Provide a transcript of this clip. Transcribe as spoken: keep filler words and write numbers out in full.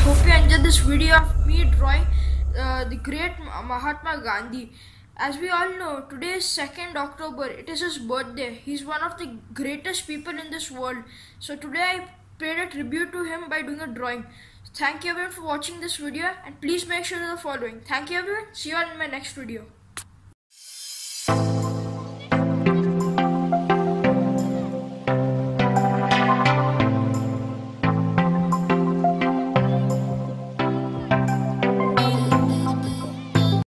hope you enjoyed this video of me drawing uh, the great Mahatma Gandhi. As we all know, today is second October. It is his birthday. He's one of the greatest people in this world. So today I paid a tribute to him by doing a drawing. Thank you everyone for watching this video, and please make sure to do the following. Thank you everyone. See you all in my next video.